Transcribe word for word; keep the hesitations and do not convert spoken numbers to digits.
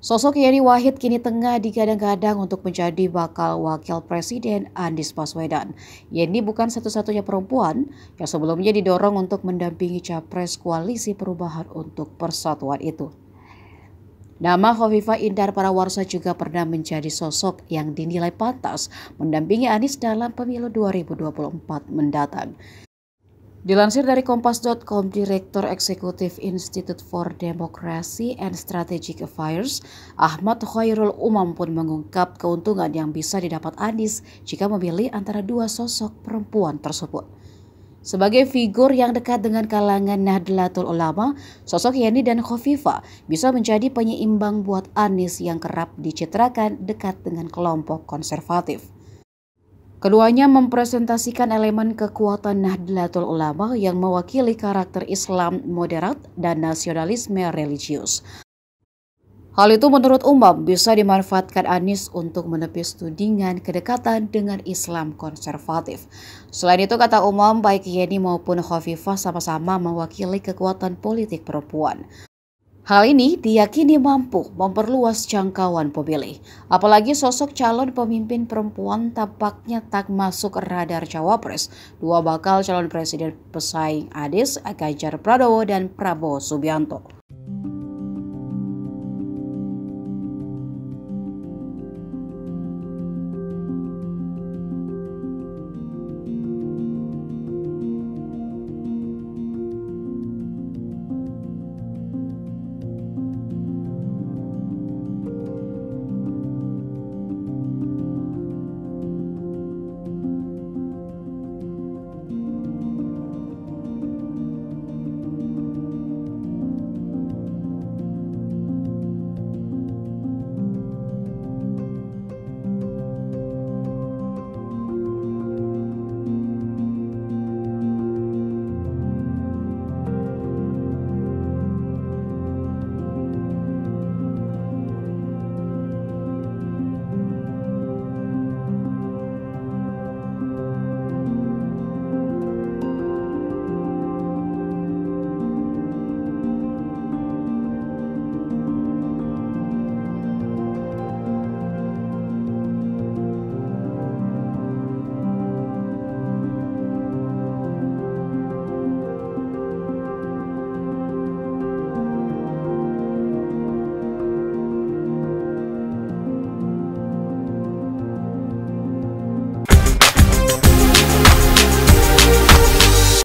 Sosok Yeni Wahid kini tengah digadang-gadang untuk menjadi bakal wakil presiden Anies Baswedan. Yeni bukan satu-satunya perempuan yang sebelumnya didorong untuk mendampingi capres koalisi perubahan untuk persatuan itu. Nama Khofifah Indar Parawansa juga pernah menjadi sosok yang dinilai pantas mendampingi Anies dalam pemilu dua ribu dua puluh empat mendatang. Dilansir dari kompas dot com, Direktur Eksekutif Institute for Democracy and Strategic Affairs, Ahmad Khairul Umam pun mengungkap keuntungan yang bisa didapat Anies jika memilih antara dua sosok perempuan tersebut. Sebagai figur yang dekat dengan kalangan Nahdlatul Ulama, sosok Yeni dan Khofifah bisa menjadi penyeimbang buat Anies yang kerap dicitrakan dekat dengan kelompok konservatif. Keduanya mempresentasikan elemen kekuatan Nahdlatul Ulama yang mewakili karakter Islam moderat dan nasionalisme religius. Hal itu menurut Umam bisa dimanfaatkan Anies untuk menepis tudingan kedekatan dengan Islam konservatif. Selain itu, kata Umam, baik Yeni maupun Khofifah sama-sama mewakili kekuatan politik perempuan. Hal ini diyakini mampu memperluas jangkauan pemilih. Apalagi sosok calon pemimpin perempuan tampaknya tak masuk radar cawapres dua bakal calon presiden pesaing Anies, Ganjar Pranowo dan Prabowo Subianto.